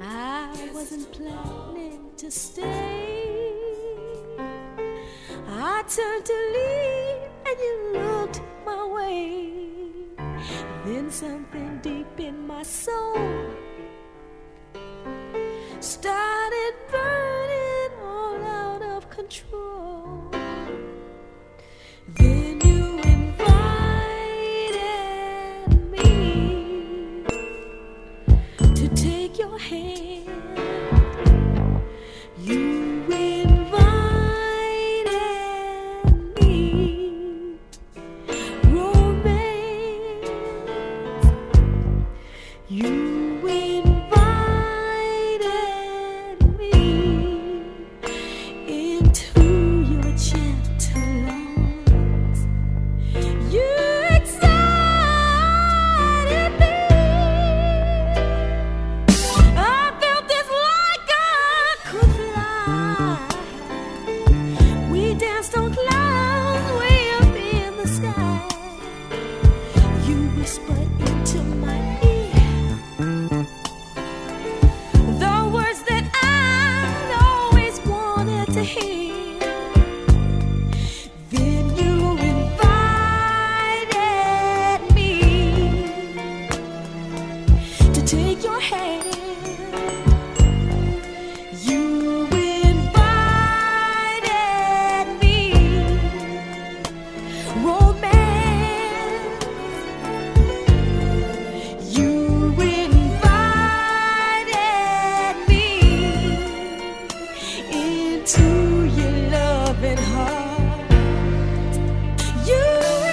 I wasn't planning to stay. I turned to leave and you looked my way. Then something deep in my soul started burning all out of control. Then you invited me to take your hand. You invited me, romance. You invited me into your gentle arms. You excited me. I felt this like I could fly. We danced on clouds way up in the sky. You whispered into my ear the words that I'd always wanted to hear. Then you invited me to take your hand. You invited me, romance. You invited me into your loving heart. You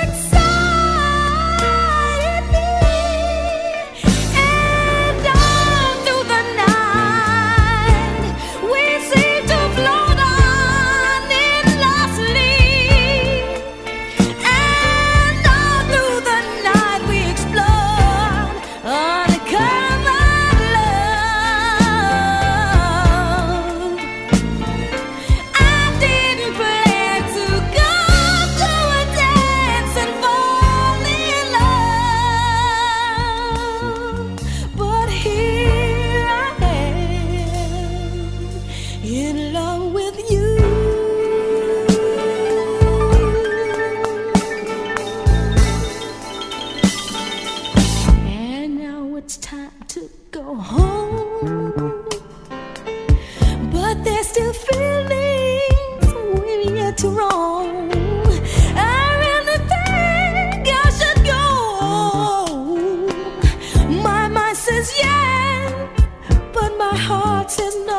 excited me, and all through the night we seemed to float on endlessly. And all through the night we explored uncovered love. I didn't plan to go to a dance and fall in love, but here I am in love with you. And now it's time to go home, but there's still feelings we've yet to roam. I really think I should go. My mind says yes, but my heart says no.